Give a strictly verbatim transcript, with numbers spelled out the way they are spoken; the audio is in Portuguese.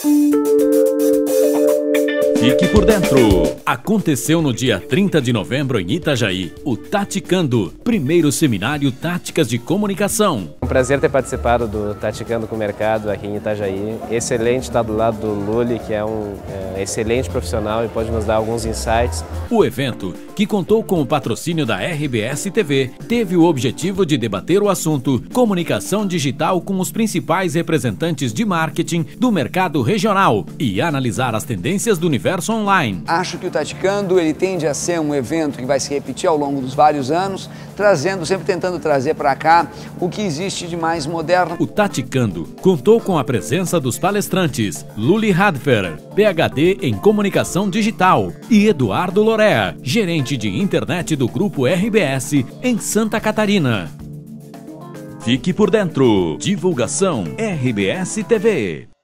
Fique por dentro! Aconteceu no dia trinta de novembro em Itajaí, o Taticando, primeiro seminário Táticas de Comunicação. É um prazer ter participado do Taticando com o Mercado aqui em Itajaí. Excelente estar do lado do Luli, que é um é, excelente profissional e pode nos dar alguns insights. O evento, que contou com o patrocínio da R B S T V, teve o objetivo de debater o assunto comunicação digital com os principais representantes de marketing do mercado regional e analisar as tendências do universo online. Acho que o Taticando ele tende a ser um evento que vai se repetir ao longo dos vários anos, trazendo, sempre tentando trazer para cá o que existe de mais moderno. O Taticando contou com a presença dos palestrantes Luli Hadfer, P H D em Comunicação Digital, e Eduardo Lorea, gerente de internet do Grupo R B S em Santa Catarina. Fique por dentro. Divulgação R B S T V.